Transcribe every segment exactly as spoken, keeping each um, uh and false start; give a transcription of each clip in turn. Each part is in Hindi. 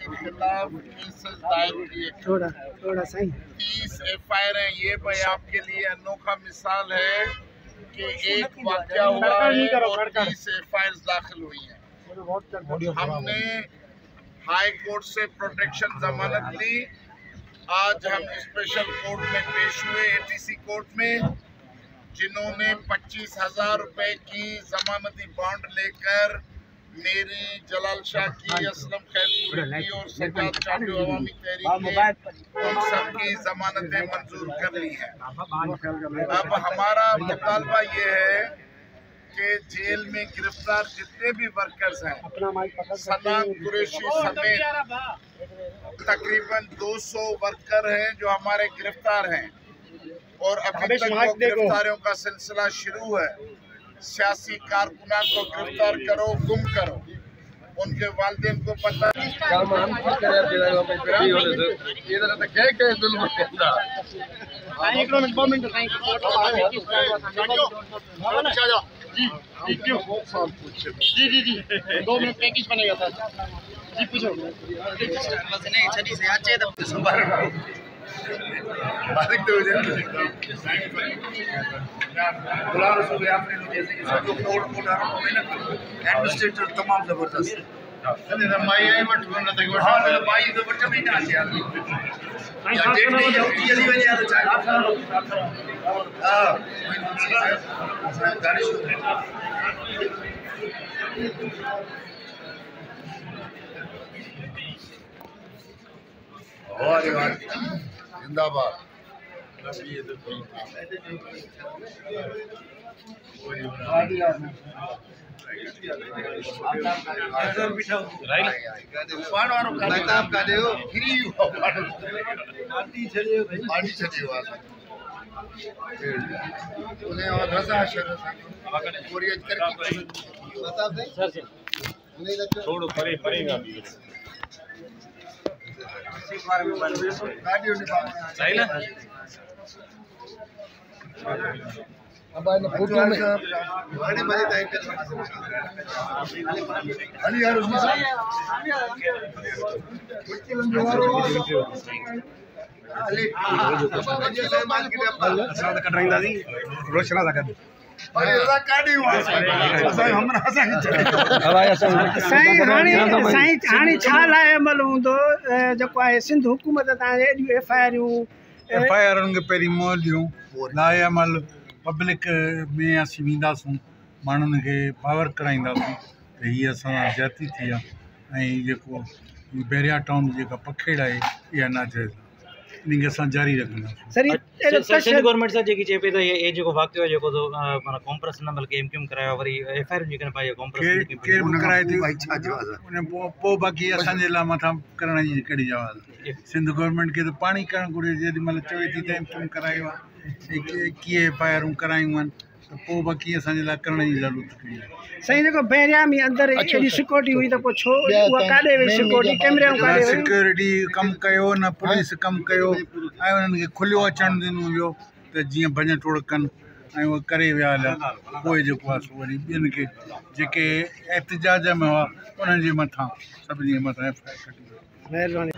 के खिलाफ केसेस दायर किए, थोड़ा थोड़ा सही तीस एफ आई आर है। ये भाई आपके लिए अनोखा मिसाल है कि एक वाक़या हुआ है और तीस एफ आई आर दाखिल हुई है। हमने हाई कोर्ट से प्रोटेक्शन जमानत ली। आज हम स्पेशल कोर्ट में पेश हुए, एटीसी कोर्ट में, जिन्होंने पच्चीस हजार रुपए की जमानती बॉन्ड लेकर मेरी, जलाल शाह की, असलम खैरपुरी की और सज्जाद चांडू अवामी तहरीक की, उन सबकी जमानतें मंजूर कर ली हैं। अब हमारा मुतालबा ये है कि जेल में गिरफ्तार जितने भी वर्कर्स हैं, सलाम कुरैशी समेत तकरीबन दो सौ वर्कर हैं जो हमारे गिरफ्तार हैं और अभी तक वो गिरफ्तारियों का सिलसिला शुरू है। सियासी कारकुनान को गिरफ्तार करो, गुम करो, उनके वालिदैन को पता जी जी जी दो मिनट पैकेज बनेगा सर जी पूछो मालिक तो गुलाम रसूल आपने जैसे कि सब लोग कोर्ट कोर्ट आरोप में ना एडमिनिस्ट्रेटर तमाम जबरदस्त है। माई आई वट कोन तक वट हां माई तो वट में ना है या डेट नहीं है ये वाली आ चाहे हां मैं गाड़ी और यार जिंदाबाद। छोड़ो परे परेगा सही ना। अब आने फोटो में आने वाले टाइम पे अली यार उसमें अली माल के साथ कटराइंदा दी रोशना था कर अरे रा काडी हुआ असां हमरा असां अब आया साईं हाणे साईं हाणे छा लाइ अमल हूंदो जेको आहे सिंध हुकूमत तां एॾियूं एफ आई आरूं एफ आई आर खे पहिरीं मोहलियूं लाइ अमल पब्लिक में असीं वेंदासीं, माण्हुनि खे पावर कराईंदासीं त हीअ असां ज्याती थी आहे ऐं जेको बैरिया टाउन जेका पखेड़ आहे इहा नाजाइज़ आहे, इन खे असां जारी रखंदासीं। सर सिंध गवर्नमेंट सां जेकी चए पई त इहे जेको वाक़ियो आहे जेको माना कॉम्प्रेस न बल्कि एम क्यू एम करायो वरी एफ आई आर जेकॾहिं पाई कॉम्प्रेस केरु बि कराए थी उन पोइ बाक़ी असांजे लाइ मथां करण जी कहिड़ी जवाब आहे। सिंध गवर्नमेंट खे त पाणी करणु घुरिजे, जेॾी महिल चवे थी त एम क्यू एम करायो आहे कीअं एफ आई आरूं करायूं आहिनि त पोइ बाक़ी असांजे लाइ करण जी ज़रूरत कहिड़ी आहे। साईं जेको बैरिया में अंदरि एॾी सिक्योरिटी हुई त पोइ छो उहा काॾे वई सिक्योरिटी, कैमरा काॾे वई? सिक्योरिटी कमु कयो न पुलिस कमु कयो ऐं उन्हनि खे खुलियो अचणु ॾिनो वियो त जीअं भॼ टोड़ कनि ऐं उहे करे विया हलिया। पोइ जेको आहे सो वरी ॿियनि खे जेके एहतिजाज में हुआ उन्हनि जे मथां सभिनी जे मथां एफ आई आर कढी। महिरबानी।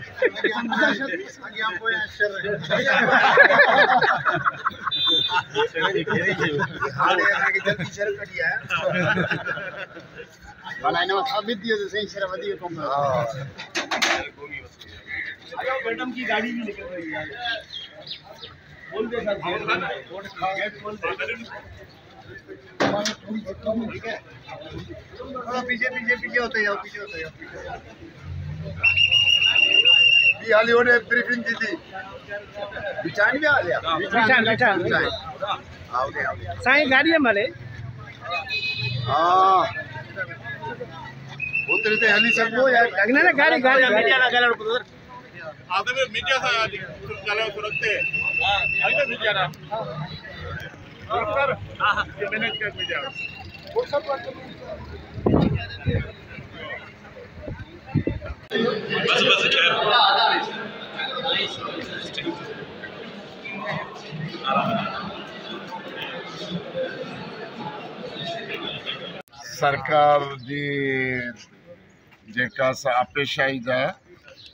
मैडम की गाड़ी भी निकल रही है, बोल दे सर गेट खोल दे ठीक है, थोड़ा पीछे पीछे पीछे होते जाओ पीछे होते जाओ। ये हाली होने ब्रीफिंग की थी बिचान भी आ गया बिचान बिचान आओ गए आओ साईं गाड़ी में मले हां उतरे ते हली सकबो यार लगना ना गाड़ी गाड़ी मीडिया ना गलर पुत्र आते में मीडिया सा चलो सुरखते हां आगे मीडिया ना सर हां ये मैनेज कर मीडिया वो सब बस बस सरकार जी जेका आपेशाई जा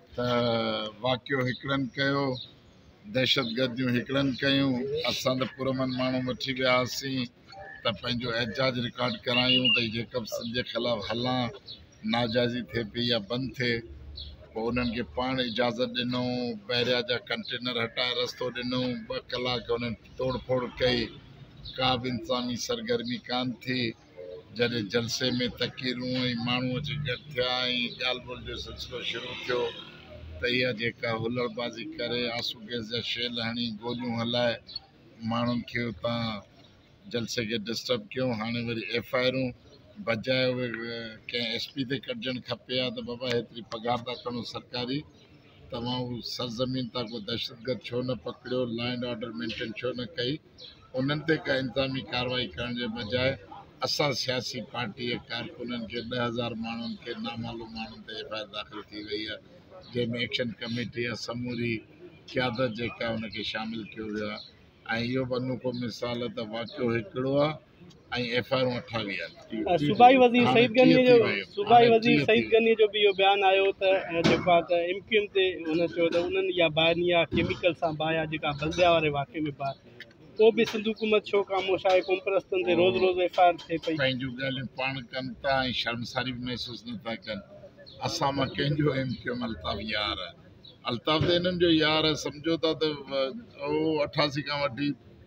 त वाक़ियो हिकिड़नि कयो, दहशतगर्दियूं हिकिड़नि कयूं, असां त पुरमन माण्हू वठी विया हुआसीं त पंहिंजो एहजाज रिकॉर्ड करायूं त जेकब सिंध जे ख़िलाफ़ु हलां नाजाइज़ी थिए पई या बंदि थिए। पोइ उन्हनि खे पाण इजाज़त ॾिनऊं, ॿाहिरियां जा कंटेनर हटाए रस्तो ॾिनऊं, ॿ कलाक उन्हनि तोड़ फोड़ कई, का बि इंसानी सरगर्मी कान थी। जॾहिं जलसे में तकीरूं ऐं माण्हू अची गॾु थिया ऐं ॻाल्हि ॿोल जो सिलसिलो शुरू थियो त इहा जेका हुलड़बाज़ी करे आंसू गैस जा शेल हणी गोलियूं हलाए माण्हुनि खे उतां जलसे खे डिस्टर्ब कयूं। हाणे वरी एफ आई आरूं बजाए उहे कंहिं एस पी ते कढणु खपे हा त बाबा हेतिरी पघार था खणो सरकारी, तव्हां उहो सरज़मीन तां को दहशतगर्द छो न पकड़ियो, लॉ एंड ऑर्डर मेंटेन छो न कई। उन्हनि ते का इंतज़ामी कार्रवाई करण जे बजाए असां सियासी पार्टी कारकुननि खे ॾह हज़ार माण्हुनि खे नामालूम माण्हुनि ते एफ आई आर दाख़िल थी वई आहे, जंहिंमें एक्शन कमेटी आहे समूरी क़यादत जेका उनखे शामिलु कयो वियो आहे। ऐं इहो बि अनोखो मिसाल त वाक़ियो हिकिड़ो आहे ऐं एफ आई आरूं अठावीह आहिनि। सूबाई वज़ीर सईद गनी जो सूबाई वज़ीर सईद गनी जो बि इहो बयानु आयो त जेको आहे त एम क्यू एम ते हुन चयो त उन्हनि इहा बानिया केमिकल सां बाया जेका बल्दिया वारे वाक़े में बा उहो बि सिंध हुकूमत छो ख़ामोश आहे, कोम्परस्तनि ते रोज़ रोज़ एफ आई आर थिए पई। पंहिंजूं ॻाल्हियूं पाण कनि था ऐं शर्मसारी बि महसूसु नथा कनि। असां मां कंहिंजो एम क्यू एम अल्ताफ़ यार आहे, अल्ताफ़ त हिननि जो यार आहे। सम्झो था त उहो अठासी खां वठी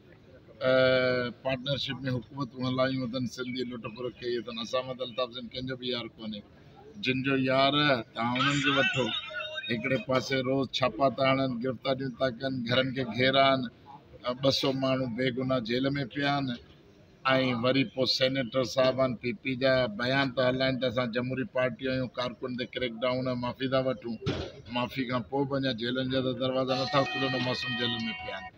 पार्टनरशिप में हुकूमतूं हलायूं अथनि, सिंधी लुटपुर कई अथनि। असां मां त अल्ताफ़ जन कंहिंजो बि यार कोन्हे। जिन जो यार तव्हां उन्हनि खे वठो। हिकिड़े पासे रोज़ छापा था हणनि, गिरफ़्तारियूं था कनि, घरनि खे घेरा आहिनि, ॿ सौ माण्हू बेगुनाह जेल में पिया आहिनि। ऐं वरी पोइ सेनेटर साहिब आहिनि पी पी जा बयान था हलाइनि त असां जमहूरी पार्टी आहियूं, कारकुन ते क्रेक डाउन आहे, माफ़ी था वठूं। माफ़ी खां पोइ बि अञा जेलनि जा त दरवाज़ा नथा खुलनि, मासूम जेल में पिया आहिनि।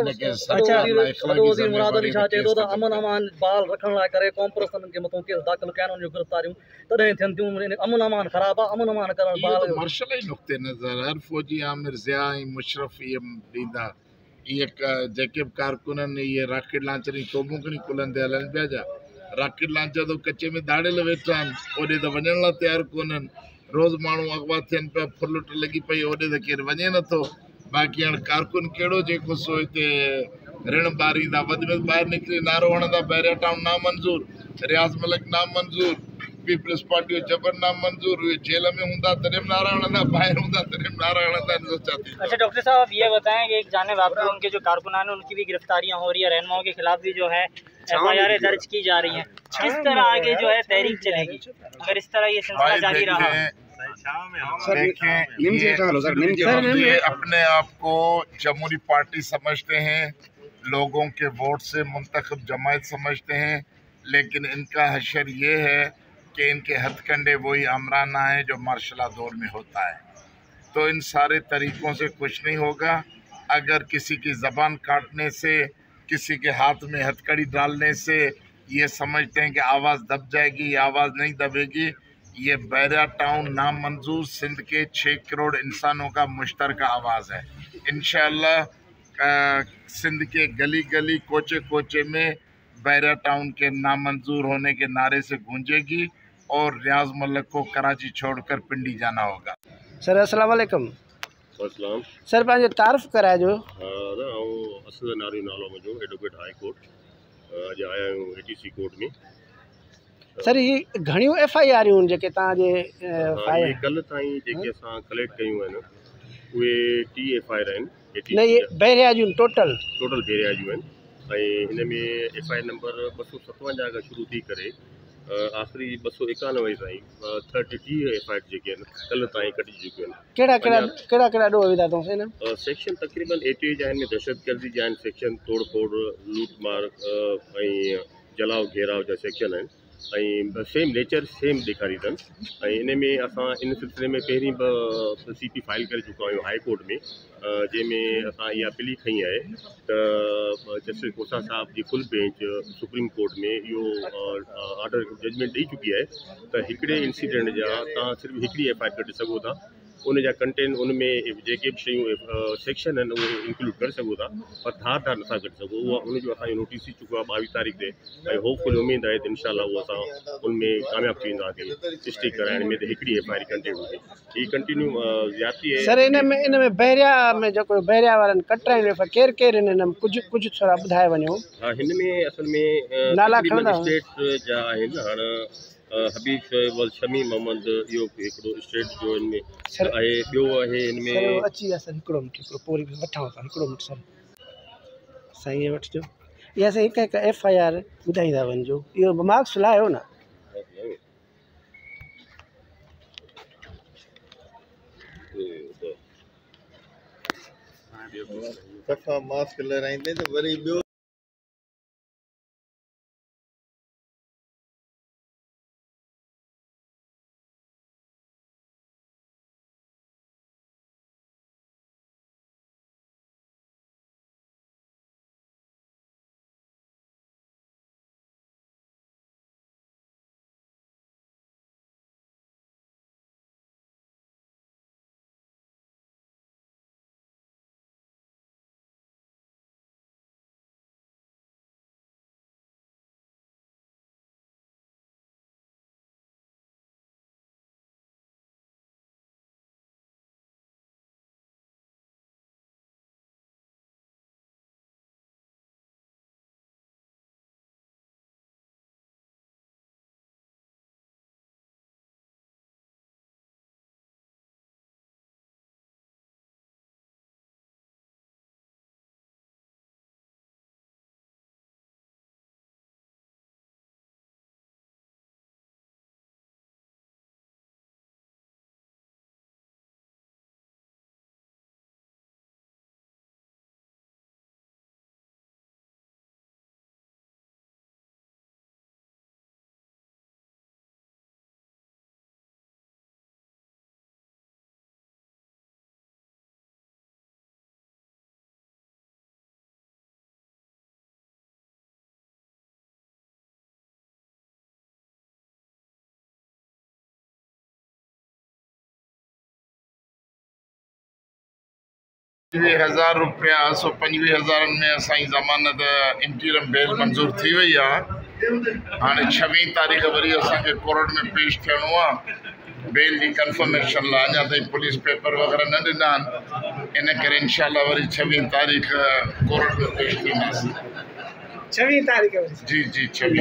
अमन अमान बाल रखण लाइ करे कॉम्प्रेसन जे मथां केस दाख़िल कया आहिनि, गिरफ़्तारियूं तॾहिं थियनि थियूं। अमन अमान ख़राबु आहे, अमन अमान करण बाल मार्शल ई नुक़्ते नज़र हर फ़ौजी आमिर ज़िया ऐं मुशरफ इहे ॾींदा। इहे जेके बि कारकुननि इहे रॉकेट लॉन्चर जी तोबूं खणी कुलनि ते हलनि पिया, जा रॉकेट लॉन्चर त कचे में दाड़ियल वेठा आहिनि, ओॾे त वञण लाइ तयारु कोन्हनि। रोज़ माण्हू अगवा थियनि पिया, फुलुट लॻी पई, ओॾे त केरु वञे नथो। बाक़ी हाणे कारकुन कहिड़ो जेको सो हिते ऋण ॿारींदा, वधि में ॿाहिरि निकिरी नारो हणंदा, बैरिया टाउन नामंज़ूर, रियाज़ मलिक नामंज़ूर, पीपल्स पार्टी जो जबर नामंज़ूर। उहे जेल में हूंदा तॾहिं बि नारा हणंदा, ॿाहिरि हूंदा तॾहिं बि नारा हणंदा। अच्छा डॉक्टर साहब ये बताएं कि एक जाने वाक़ उनके जो कारकुनान उनकी भी गिरफ्तारियां हो रही है, रहनुमाओं के खिलाफ भी जो है एफ आई आर दर्ज की जा रही हैं। किस तरह आगे जो है तहरीक चलेगी अगर इस तरह ये सिलसिला जारी रहा? ये अपने आप को जमहूरी पार्टी समझते हैं, लोगों के वोट से मुंतखब जमायत समझते हैं, लेकिन इनका हशर ये है कि इनके हथकंडे वही आमराना है जो मार्शल दौर में होता है। तो इन सारे तरीक़ों से कुछ नहीं होगा। अगर किसी की ज़बान काटने से, किसी के हाथ में हथकड़ी डालने से ये समझते हैं कि आवाज़ दब जाएगी, ये आवाज़ नहीं दबेगी। ये बैरिया टाउन नामंजूर सिंध के छः करोड़ इंसानों का मुश्तरका आवाज़ है। इंशाअल्लाह सिंध के गली गली कोचे कोचे में बैरिया टाउन के नामंजूर होने के नारे से गूंजेगी और रियाज मलिक को कराची छोड़कर पिंडी जाना होगा। सर अस्सलाम वालेकुम। अस्सलाम सर पंहिंजो तारीफ़ कराइजो। असद नारी नालो मुंहिंजो, एडवोकेट हाई कोर्ट। अॼु आया आहियूं ए टी सी कोर्ट में। सर ये घणियूं एफ आई आरियूं जेके तव्हांजे कल्ह ताईं जेके असां कलेक्ट कयूं आहिनि उहे टी एफ आई आर आहिनि। न ये बैरिया जूं टोटल टोटल बैरिया जूं आहिनि ऐं हिन में एफ आई आर नंबर ॿ सौ सतवंजाह खां शुरू थी करे आख़िरी ॿ सौ एकानवे ताईं thirty T F I R जेके आहिनि कल्ह ताईं कढी चुकियूं आहिनि। कहिड़ा कहिड़ा कहिड़ा कहिड़ा ॾोह विधा अथऊं हिन सेक्शन तक़रीबन एटीह जा आहिनि, दहशतगर्दी जा आहिनि सेक्शन, तोड़ फोड़ लूट मार ऐं जलाव घेराव जा सेक्शन आहिनि ऐं सेम नेचर सेम ॾेखारी अथनि। ऐं इन में असां इन सिलसिले में पहिरीं बि सी पी फाइल करे चुका आहियूं हाई कोर्ट में, जंहिंमें असां इहा अपील खई आहे त जस्टिस कोसा साहब ji full bench Supreme Court में इहो ऑर्डर जजमेंट ॾेई चुकी आहे त हिकिड़े इंसिडेंट जा तव्हां सिर्फ़ु हिकिड़ी एफ आई आर कढी सघो था उन जा कंटेंट उन में जेके बि शयूं सेक्शन आहिनि उहे इंक्लूड करे सघो था, पर धार धार नथा करे सघो। उहा उनजो असांजो नोटिस थी चुको आहे ॿावीह तारीख़ ते, ऐं होपफुली उमेदु आहे त इनशाला उहो असां उनमें कामयाबु थी वेंदासीं स्टिक कराइण में, त हिकिड़ी एफ आई आर कंटेंट हुजे हीअ कंटिन्यू ज़्यादती आहे। सर इन में इन में बहरिया में जेको बहरिया वारनि कटराइण केरु केरु हिन में कुझु कुझु थोरा ॿुधाए वञो। हा, हिन में असल में नाला स्टेट जा आहिनि। हाणे हबीब शोएब शमी मोहम्मद इहो हिकिड़ो स्टेट जो हिन में आहे, ॿियो आहे हिन में अची विया सर हिकिड़ो मिंट हिकिड़ो पोइ वठां था हिकिड़ो मिंट सर साईं इहे वठिजो। इहा साईं हिकु हिकु एफ आई आर ॿुधाईंदा वञिजो, इहो मार्क्स लाहियो न। सफ़ा मास्क लॻाईंदे त वरी ॿियो पंजवीह हज़ार रुपया सौ पंजवीह हज़ारनि में असांजी ज़मानत इंटीरियम बेल मंज़ूर थी वई आहे। हाणे छवीह तारीख़ वरी असांखे कोर्ट में पेश थियणो आहे बेल जी कंफर्मेशन लाइ। अञा ताईं पुलिस पेपर वग़ैरह न ॾिना आहिनि, इन करे इनशाला वरी छवीह तारीख़ कोर्ट में पेश थींदासीं। छवीह तारीख़ जी जी छवीह।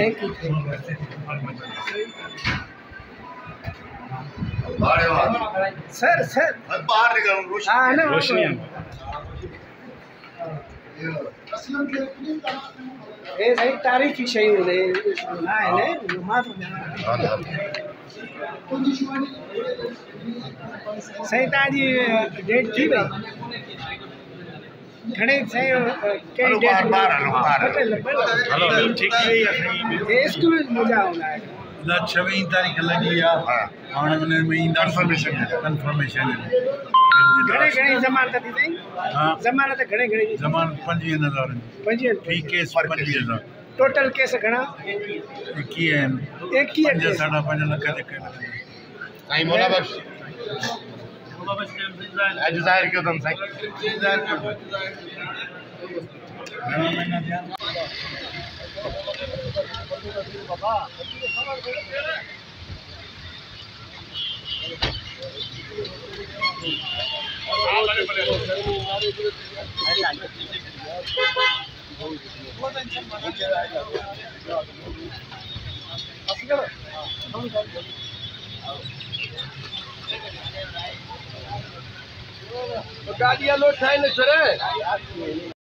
सर सर बाहर निकलो। हाँ ना रोशनी ये सही तारीख़ी शयूं ने ना है ने मां तो सही ताजी डेट थी वई घणे सही कहिड़ी डेट बार हलो बार हलो ठीक है ये स्कूल मुझा होना है न छवीह तारीख़ लॻी आहे। हाणे हुन में ईंदा कंफर्मेशन कंफर्मेशन घणे घणे ज़मानत थी साईं? हा ज़मानत घणे घणे जी? ज़मानत पंजवीह हज़ार पंजवीह फ़ी केस पंजवीह हज़ार टोटल केस घणा? एकवीह आहिनि। एकवीह पंज साढा पंज लख जे करे साईं मोला बख्श अॼु ज़ाहिर कयो अथनि साईं। घणा महीना थिया? गाड़ी लोट ठाहिनि छॾे।